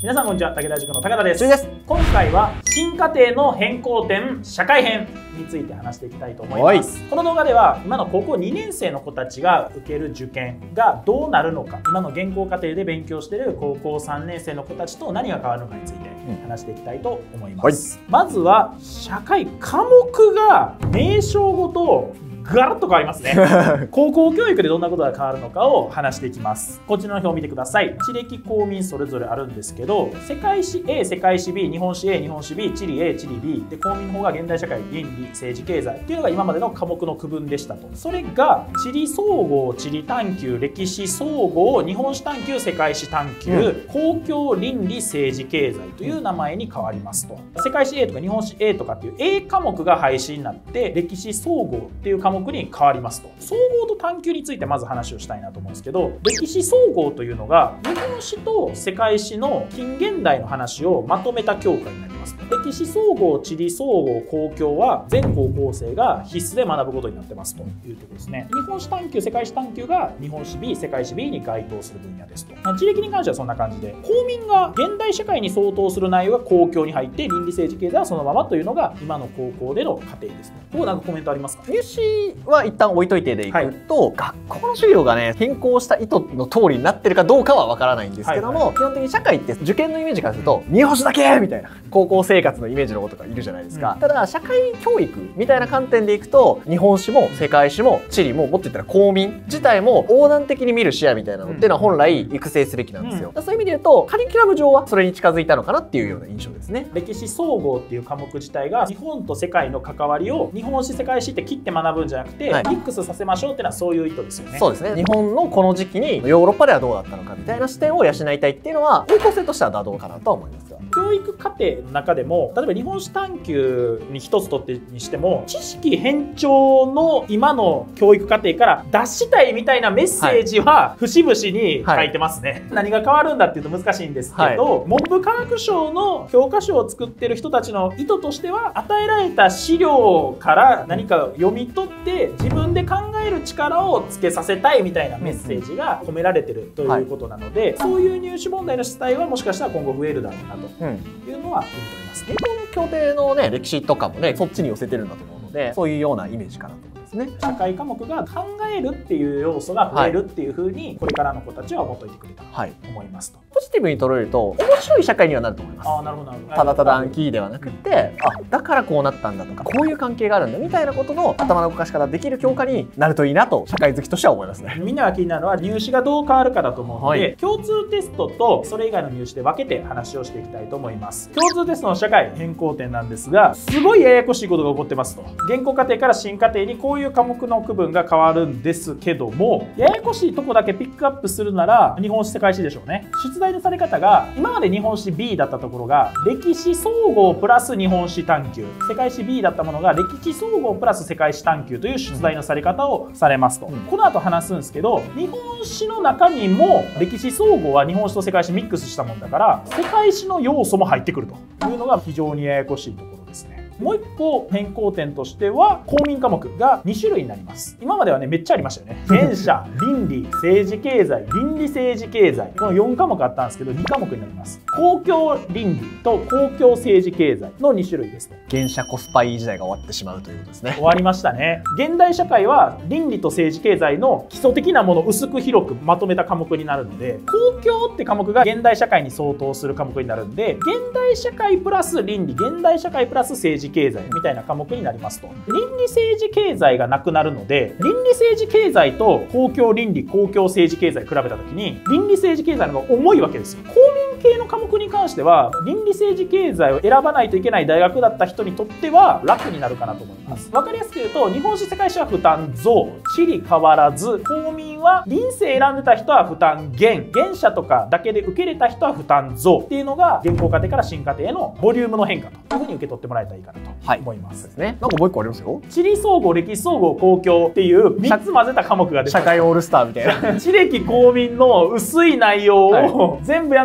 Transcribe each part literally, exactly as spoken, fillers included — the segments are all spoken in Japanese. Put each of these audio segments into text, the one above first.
皆さんこんにちは、武田塾の高田です。 です。 今回は新課程の変更点社会編について話していきたいと思います。この動画では今の高校にねん生の子たちが受ける受験がどうなるのか、今の現行課程で勉強している高校さんねん生の子たちと何が変わるのかについて話していきたいと思います。はい、まずは社会科目が名称ごとガラッと変わりますね。高校教育でどんなことが変わるのかを話していきます。こちらの表を見てください。地歴公民それぞれあるんですけど、世界史 A、世界史 B、日本史 A、日本史 B、地理 A、地理 B で、公民の方が現代社会、倫理、政治経済っていうのが今までの科目の区分でしたと。それが地理総合、地理探究、歴史総合、日本史探究、世界史探究、公共倫理、政治経済という名前に変わりますと。世界史 A とか日本史 A とかっていう A 科目が廃止になって、歴史総合っていう科目に変わりますと。総合と探究についてまず話をしたいなと思うんですけど、歴史総合というのが日本史と世界史の近現代の話をまとめた教科になりますと。歴史総合、地理総合、公共は全高校生が必須で学ぶことになってますというところですね。日本史探究、世界史探究が日本史 B、世界史 B に該当する分野ですと。地歴に関してはそんな感じで、公民が現代社会に相当する内容が公共に入って、倫理政治経済はそのままというのが今の高校での課程ですね。ここなんかコメントありますか？ 入試は一旦置いといてでいくと、はい、学校の授業がね変更した意図の通りになってるかどうかはわからないんですけども、はいはい、基本的に社会って受験のイメージからすると日本史だけみたいな高校生活のイメージの子とかいるじゃないですか、うん、ただ社会教育みたいな観点でいくと日本史も世界史も地理ももっと言ったら公民自体も横断的に見る視野みたいなのっていうのは本来育成すべきなんですよ、うん、そういう意味で言うとカリキュラム上はそれに近づいたのかなっていうような印象ですね。 歴史総合っていう科目自体が日本と世界の関わりを日本史世界史って切って学ぶんじゃなくて、はい、ミックスさせましょうっていうのはそういう意図ですよね。 そうですね。日本のこの時期にヨーロッパではどうだったのかみたいな視点を養いたいっていうのは方向性としては妥当かなとは思いますが、 教育課程の中でも例えば日本史探究に一つとってにしても知識偏重の今の教育課程から出したいみたいなメッセージは節々に書いてますね、はいはい、何が変わるんだっていうと難しいんですけど、はい、文部科学省の教科書を作ってる人たちの意図としては与えられた資料から何かを読み取って自分で考える力をつけさせたいみたいなメッセージが込められてるということなので、はい、そういう入試問題の主体はもしかしたら今後増えるだろうなというのは読み取れますね。 現行の協定のね歴史とかもねそっちに寄せてるんだと思うので、そういうようなイメージかなと思いますね。 社会科目が考えるっていう要素が増えるっていうふうにこれからの子たちは思っといてくれたと思いますと。 ポジティブに捉えると面白い社会にはなると思います。 あ、なるほどなるほど。 ただただ暗記ではなくて、あ、だからこうなったんだとかこういう関係があるんだみたいなことの頭の動かし方できる教科になるといいなと社会好きとしては思いますね。 みんなが気になるのは入試がどう変わるかだと思うので、はい、共通テストとそれ以外の入試で分けて話をしていきたいと思います。共通テストの社会変更点なんですが、すごいややこしいことが起こってますと。現行課程から新課程にこういう科目の区分が変わるんですけども、ややこしいとこだけピックアップするなら日本史世界史でしょうね。出題のされ方が今まで日本史 B だったところが歴史総合プラス日本史探究、世界史 B だったものが歴史総合プラス世界史探究という出題のされ方をされますと、うん、この後話すんですけど、日本史の中にも歴史総合は日本史と世界史ミックスしたもんだから世界史の要素も入ってくるというのが非常にややこしいところですね。もう一個変更点としては公民科目がに種類になります。今まではねめっちゃありましたよね。原社、倫理、政治経済、倫理政治経済、このよん科目あったんですけどに科目になります。公共倫理と公共政治経済のに種類ですと。 原社コスパいい時代が終わってしまうということですね。 終わりましたね。現代社会は倫理と政治経済の基礎的なものを薄く広くまとめた科目になるので、公共って科目が現代社会に相当する科目になるんで、現代社会プラス倫理、現代社会プラス政治経済みたいな科目になりますと。倫理政治経済がなくなるので、倫理政治経済と公共倫理公共政治経済比べた時に倫理政治経済の方が重いわけですよ。公民系の科目に関しては倫理政治経済を選ばないといけない大学だった人にとっては楽になるかなと思います。分かりやすく言うと日本史世界史は負担増、地理変わらず、公民は臨生選んでた人は負担減、原社とかだけで受け入れた人は負担増っていうのが現行課程から新課程へのボリュームの変化というふうに受け取ってもらえたらいいかなと思います。 はい、ですね。なんかもう一個ありますよ。 地理総合、歴史総合、公共っていうみっつ混ぜた科目が出て社会オールスターみたいな。 地歴公民の薄い内容を全部やんなきゃいけないの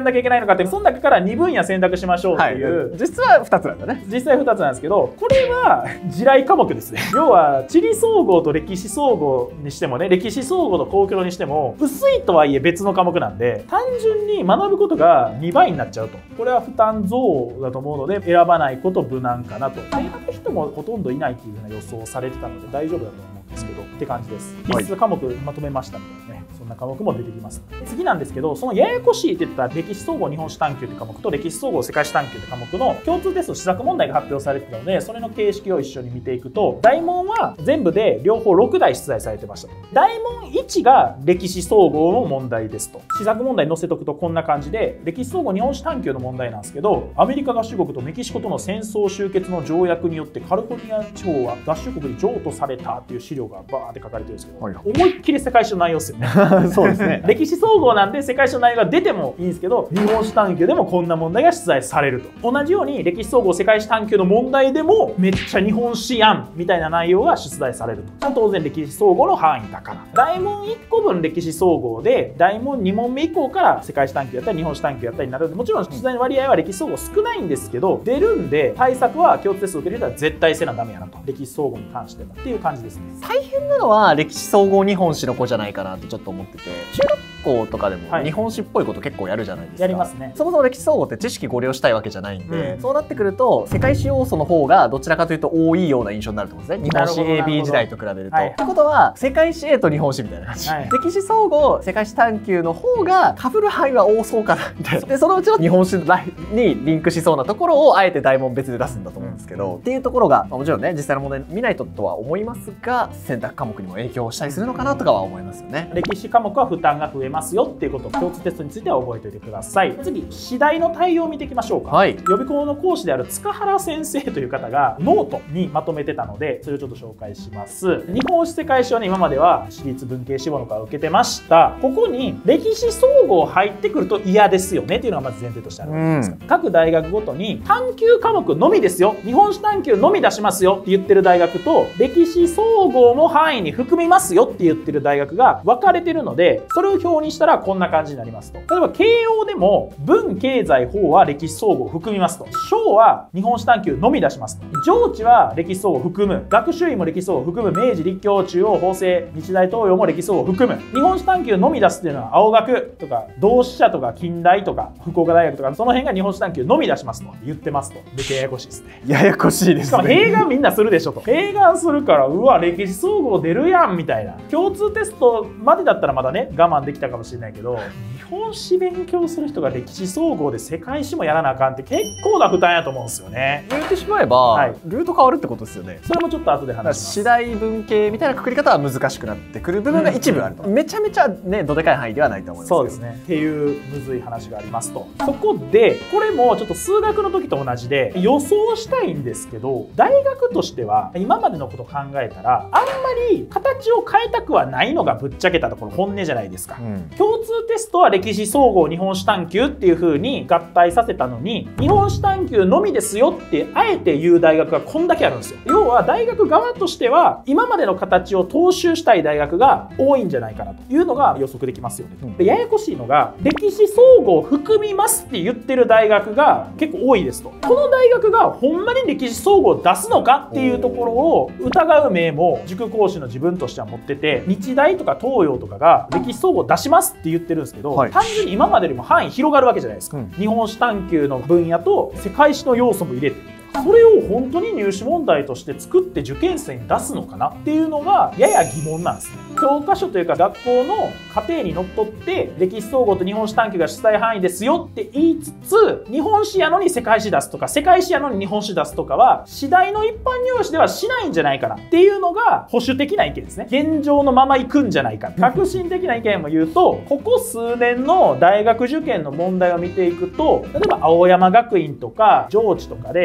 のかって、その中からにぶんや選択しましょうっていう、 はい、実はふたつなんだね。 実際ふたつなんですけど、これは地雷科目ですね。要は地理総合と歴史総合にしてもね、歴史総合と公共にしても薄いとはいえ別の科目なんで、単純に学ぶことがにばいになっちゃうと。これは負担増だと思うので選ばないこと無難かなと。選ぶ人もほとんどいないっていうふうな予想されてたので大丈夫だと思うんですけどって感じです。必須科目まとめましたみたいなね、そんな科目も出てきます。次なんですけど、そのややこしいって言った歴史総合日本史探究って科目と歴史総合世界史探究って科目の共通テスト試作問題が発表されてたので、それの形式を一緒に見ていくと、大問は全部で両方ろくだい出題されてましたと。大問いちが歴史総合の問題ですと。試作問題載せとくとこんな感じで、歴史総合日本史探究の問題なんですけど、アメリカ合衆国とメキシコとの戦争終結の条約によってカリフォルニア地方は合衆国に譲渡されたっていう資料がバーって書かれてるんですけど、はい、思いっきり世界史の内容ですよね。 そうですね。 歴史総合なんで世界史の内容が出てもいいんですけど、日本史探究でもこんな問題が出題されると。同じように歴史総合世界史探究の問題でもめっちゃ日本史やんみたいな内容が出題されると。当然歴史総合の範囲だから。大問いっこぶん歴史総合で、大問に問目以降から世界史探究やったり日本史探究やったりになるんで、もちろん出題の割合は歴史総合少ないんですけど、出るんで対策は共通テストを受け入れたら絶対せなダメやなと。歴史総合に関してはっていう感じですね。 大変なのは歴史総合日本史の子じゃないかなってちょっと思ってて、中学校とかでも日本史っぽいこと結構やるじゃないですか。 やりますね。 そもそも歴史総合って知識ご了承したいわけじゃないんで、うん、そうなってくると世界史要素の方がどちらかというと多いような印象になると思うんですね。日本史 エービー 時代と比べると。はい、ってことは世界史 A と日本史みたいな感じ、はい、歴史総合世界史探究の方がかぶる範囲は多そうかなみたいな。でそのうちの日本史にリンクしそうなところをあえて大問別で出すんだと思うんですけど、うん、っていうところがもちろんね実際の問題見ないととは思いますが、選択科目にも影響したりするのかなとかは思いますよね。 歴史科目は負担が増えますよっていうことを共通テストについては覚えておいてください。次、次第の対応を見ていきましょうか。はい、予備校の講師である塚原先生という方がノートにまとめてたので、それをちょっと紹介します。日本史世界史はね、今までは私立文系志望の科を受けてました。ここに歴史総合入ってくると嫌ですよねっていうのがまず前提としてあるわけですから、各大学ごとに探究科目のみですよ、日本史探究のみ出しますよって言ってる大学と、歴史総合も範囲に含みますよって言ってる大学が分かれてるので、それを表にしたらこんな感じになりますと。例えば慶応でも文経済法は歴史総合を含みますと。小は日本史探究のみ出しますと。上智は歴史総合を含む。学習院も歴史総合を含む。明治、立教、中央、法政、日大東洋も歴史総合を含む。日本史探究のみ出すっていうのは青学とか同志社とか近大とか福岡大学とかその辺が日本史探究のみ出しますと言ってますと。めっちゃややこしいですね。 ややこしいですね。 しかも併願みんなするでしょと。併願するからうわ歴史総合出るやんみたいな。共通テストまでだったらまだね我慢できたかもしれないけど、日本史勉強する人が歴史総合で世界史もやらなあかんって結構な負担やと思うんですよね。 言ってしまえば、はい、ルート変わるってことですよね。 それもちょっと後で話します。 次第文系みたいなくくり方は難しくなってくる部分が一部あると、うん、めちゃめちゃねどでかい範囲ではないと思いますけど。 そうですねっていうむずい話がありますと。そこでこれもちょっと数学の時と同じで予想したいんですけど、大学としては今までのことを考えたらあんまり形を変えたくはないのがぶっちゃけたところ本音じゃないですか、うん、共通テストは歴史総合日本史探究っていう風に合体させたのに、日本史探究のみですよってあえて言う大学がこんだけあるんですよ。要は大学側としては今までの形を踏襲したい大学が多いんじゃないかなというのが予測できますよね、うん、でややこしいのが歴史総合含みますって言ってる大学が結構多いですと。この大学がほんまに歴史総合を出すのかっていうところを疑う目も塾講師の自分としては持ってて、日大とか東洋とかが歴史総合出しますって言ってるんですけど、はい、単純に今までよりも範囲広がるわけじゃないですか、うん、日本史探究の分野と世界史の要素も入れて、それを本当に入試問題として作って受験生に出すのかなっていうのがやや疑問なんですね。教科書というか学校の過程にのっとって歴史総合と日本史探究が出題範囲ですよって言いつつ、日本史やのに世界史出すとか世界史やのに日本史出すとかは次第の一般入試ではしないんじゃないかなっていうのが保守的な意見ですね。現状のまま行くんじゃないか。革新的な意見も言うと、ここ数年の大学受験の問題を見ていくと、例えば青山学院とか上智とかで総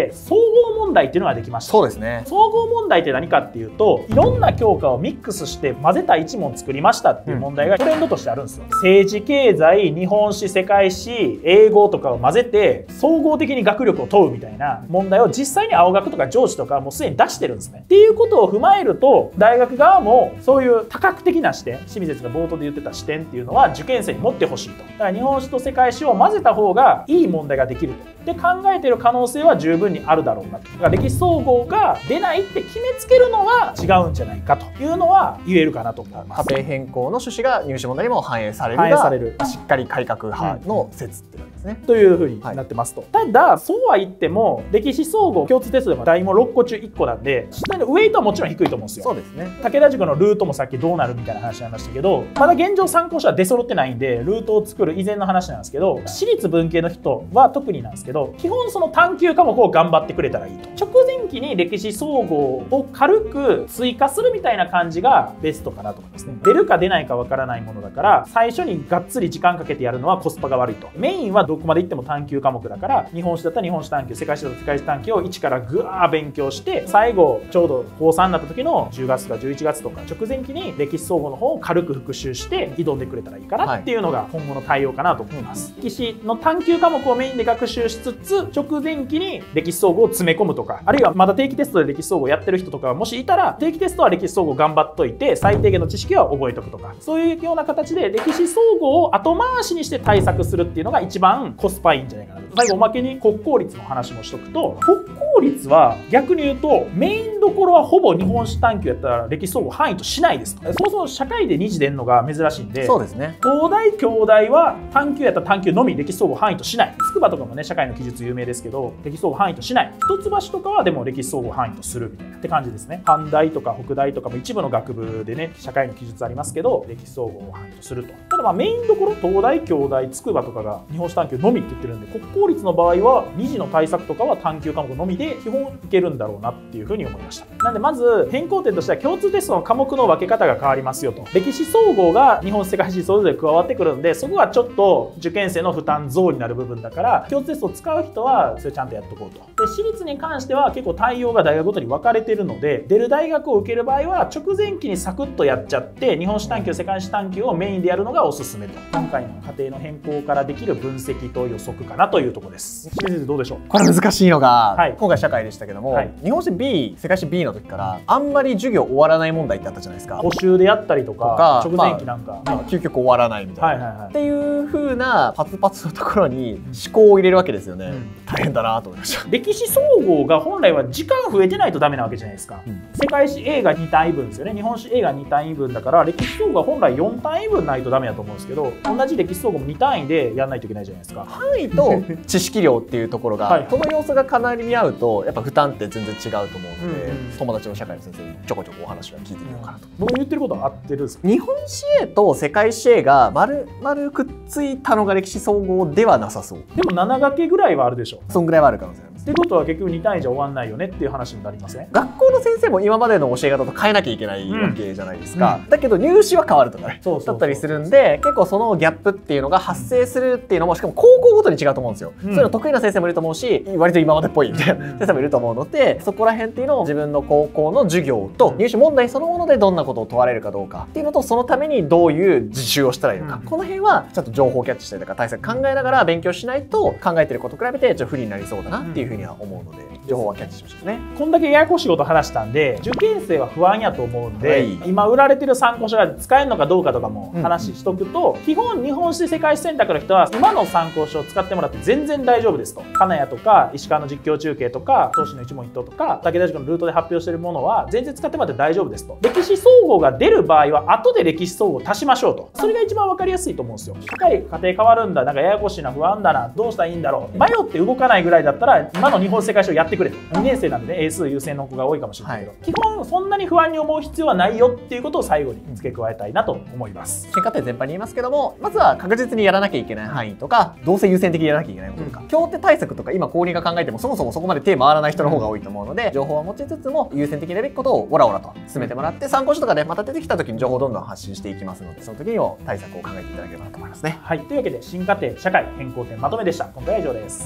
合問題っていうのができました。 そうですね。 総合問題って何かっていうと、いろんな教科をミックスして混ぜた一問作りましたっていう問題がトレンドとしてあるんですよ。政治経済、日本史、世界史、英語とかを混ぜて総合的に学力を問うみたいな問題を実際に青学とか上智とかもうすでに出してるんですね。っていうことを踏まえると、大学側もそういう多角的な視点、清水先生が冒頭で言ってた視点っていうのは受験生に持ってほしいと。だから日本史と世界史を混ぜた方がいい問題ができると。で考えている可能性は十分にあるだろうなと。だから歴史総合が出ないって決めつけるのは違うんじゃないかというのは言えるかなと思います。 家庭変更の趣旨が入試問題にも反映されるが、 反映されるしっかり改革派の説ってなんですね。 というふうになってますと。はい、ただそうは言っても歴史総合共通テストでも題もろっこ中いっこなんで、出題のウェイトはもちろん低いと思うんですよ。 そうですね。 武田塾のルートもさっきどうなるみたいな話になりましたけど、まだ現状参考書は出揃ってないんでルートを作る以前の話なんですけど、私立文系の人は特になんですけど、基本その探究科目を頑張ってくれたらいいと。直前期に歴史総合を軽く追加するみたいな感じがベストかなと思いますね。出るか出ないかわからないものだから、最初にがっつり時間かけてやるのはコスパが悪いと。メインはどこまでいっても探究科目だから、日本史だったら日本史探究、世界史だったら世界史探究をいちからぐわー勉強して、最後ちょうど高さんになった時のじゅうがつとかじゅういちがつとか直前期に歴史総合の方を軽く復習して挑んでくれたらいいかなっていうのが今後の対応かなと思います。歴史の探究科目をメインで学習しつつ、直前期に歴史総合を詰め込むとか、あるいはまだ定期テストで歴史総合やってる人とかもしいたら、定期テストは歴史総合頑張っといて最低限の知識は覚えとくとか、そういうような形で歴史総合を後回しにして対策するっていうのが一番コスパいいんじゃないかなと。最後おまけに国公立の話もしとくと、国公立は逆に言うとメインどころはほぼ日本史探究やったら歴史総合範囲としないですと。そもそも社会でに次出るのが珍しいんで、 そうですね。 東大京大は探究やったら探究のみ、歴史総合範囲としない。筑波とかもね社会の記述有名ですけど歴史総合範囲としない。一橋とかはでも歴史総合範囲とするみたいなって感じですね。阪大とか北大とかも一部の学部でね社会の記述ありますけど歴史総合を範囲とすると。ただまあメインどころ東大京大筑波とかが日本史探究のみって言ってるんで、国公立の場合はに次の対策とかは探究科目のみで基本いけるんだろうなっていうふうに思いました。なんでまず変更点としては共通テストの科目の分け方が変わりますよと。歴史総合が日本史世界史それぞれ加わってくるんで、そこはちょっと受験生の負担増になる部分だから共通テストを使う人はそれちゃんとやっとこうと。で私立に関しては結構対応が大学ごとに分かれてるので、出る大学を受ける場合は直前期にサクッとやっちゃって日本史探究世界史探究をメインでやるのがおすすめと。今回の家庭の変更からできる分析と予測かなというところです。清水先生どうでしょう。 これ難しいのが、 はい、 今回社会でしたけども、はい、日本史 ビー 世界史 ビー の時からあんまり授業終わらない問題ってあったじゃないですか。 補習でやったりとか直前期なんか、 まあまあ、究極終わらないみたいなっていう風なパツパツのところに思考を入れるわけですよね、うん、大変だなと思いました。 歴史総合が本来は時間増えてないとダメなわけじゃないですか、うん、世界史 A がに単位分ですよね。日本史 A がに単位分だから歴史総合は本来よん単位分ないとダメだと思うんですけど、同じ歴史総合もに単位でやらないといけないじゃないですか。 範囲と知識量っていうところがはい、この要素がかなり見合うとやっぱ負担って全然違うと思うので、うんうん、友達の社会の先生にちょこちょこお話は聞いてみようかなと。 僕言ってることは合ってるんですか。 日本史 A と世界史 A が丸々くっついたのが歴史総合ではなさそう。 でもなな掛けぐらいはあるでしょ。 そんぐらいはある可能性あります。 ってことは結局に単位じゃ終わんないよねっていう話になりません。 学校の先生も今までの教え方と変えなきゃいけないわけじゃないですか、うんうん、だけど入試は変わるとかねだったりするんで、結構そのギャップっていうのが発生するっていうのもしかも高校ごとに違うと思うんですよ、うん、そういうの得意な先生もいると思うし割と今までっぽいみたいな先生もいると思うので、そこら辺っていうのを自分の高校の授業と入試問題そのものでどんなことを問われるかどうかっていうのと、そのためにどういう自習をしたらいいのか、うん、この辺はちゃんと情報をキャッチしたりとか対策考えながら勉強しないと考えてることと比べてちょっと不利になりそうだなっていうふうには思うので、情報はキャッチしましたね。 こんだけややこしいこと話したんで受験生は不安やと思うんで、はい、今売られてる参考書が使えるのかどうかとかも話しとくと、うん、基本日本史世界史選択の人は今の参考書を使ってもらって全然大丈夫ですと。金谷とか石川の実況中継とか東進の一問一答とか武田塾のルートで発表しているものは全然使ってもらって大丈夫ですと。歴史総合が出る場合は後で歴史総合を足しましょうと。それが一番分かりやすいと思うんですよ。社会家庭変わるんだ、なんかややこしいな、不安だな、どうしたらいいんだろう、迷って動かないぐらいだったら今の日本世界史をやってくれと。にねん生なんでね英数優先の子が多いかもしれないけど、はい、基本そんなに不安に思う必要はないよっていうことを最後に付け加えたいなと思います。 試験過程全般に言いますけども、まずは確実にやらなきゃいけない範囲とか、どうせ優先的にやらなきゃいけないこととか、協定対策とか今公認が考えてもそもそもそこまで手回らない人の方が多いと思うので、情報は持ちつつも優先的にやるべきことをオラオラと進めてもらって、参考書とかでまた出てきた時に情報をどんどん発信していきますので、その時にも対策を考えていただければなと思いますね。 はい、というわけで新課程社会変更点まとめでした。今回は以上です。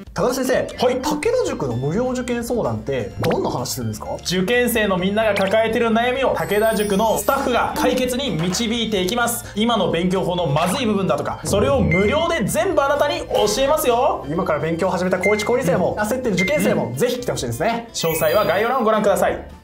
高田先生、 はい、 武田塾の無料受験相談ってどんな話するんですか？ 受験生のみんなが抱えてる悩みを武田塾のスタッフが解決に導いていきます。今の勉強法のまずい部分だとか、それを無料で全部あなたに教えますよ。 今から勉強を始めた高いち高に生も、焦ってる受験生も、ぜひ来てほしいですね。 詳細は概要欄をご覧ください。